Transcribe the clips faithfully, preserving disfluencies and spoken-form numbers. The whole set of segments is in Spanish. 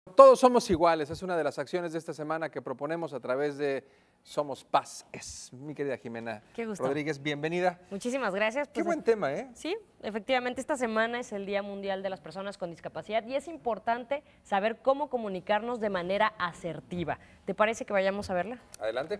Todos somos iguales, es una de las acciones de esta semana que proponemos a través de Somos Paz. Es mi querida Jimena Qué gusto. Rodríguez, bienvenida. Muchísimas gracias. Qué Pues, buen tema, ¿eh? Sí, efectivamente, esta semana es el Día Mundial de las Personas con Discapacidad y es importante saber cómo comunicarnos de manera asertiva. ¿Te parece que vayamos a verla? Adelante.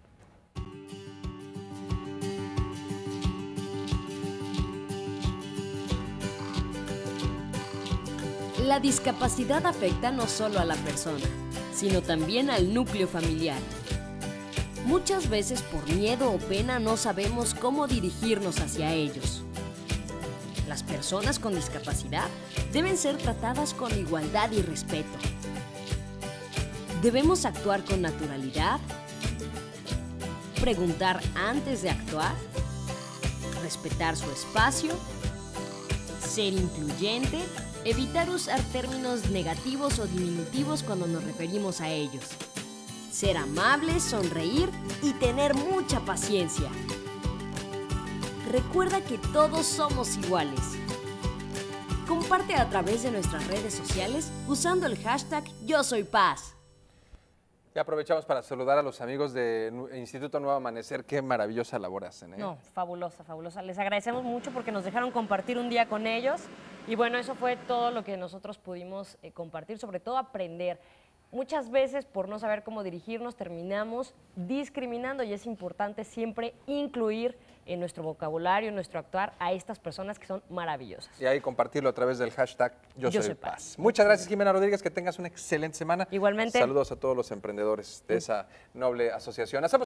La discapacidad afecta no solo a la persona, sino también al núcleo familiar. Muchas veces por miedo o pena no sabemos cómo dirigirnos hacia ellos. Las personas con discapacidad deben ser tratadas con igualdad y respeto. Debemos actuar con naturalidad, preguntar antes de actuar, respetar su espacio, ser incluyente, evitar usar términos negativos o diminutivos cuando nos referimos a ellos. Ser amables, sonreír y tener mucha paciencia. Recuerda que todos somos iguales. Comparte a través de nuestras redes sociales usando el hashtag Yo Soy Paz. Y aprovechamos para saludar a los amigos del Instituto Nuevo Amanecer. Qué maravillosa labor hacen, ¿eh? No, fabulosa, fabulosa. Les agradecemos mucho porque nos dejaron compartir un día con ellos y bueno, eso fue todo lo que nosotros pudimos eh, compartir, sobre todo aprender. Muchas veces por no saber cómo dirigirnos terminamos discriminando y es importante siempre incluir en nuestro vocabulario, en nuestro actuar a estas personas que son maravillosas. Y ahí compartirlo a través del hashtag Yo, Yo Soy, Soy Paz. Paz. Muchas gracias, Jimena Rodríguez, que tengas una excelente semana. Igualmente. Saludos a todos los emprendedores de esa noble asociación. Hacemos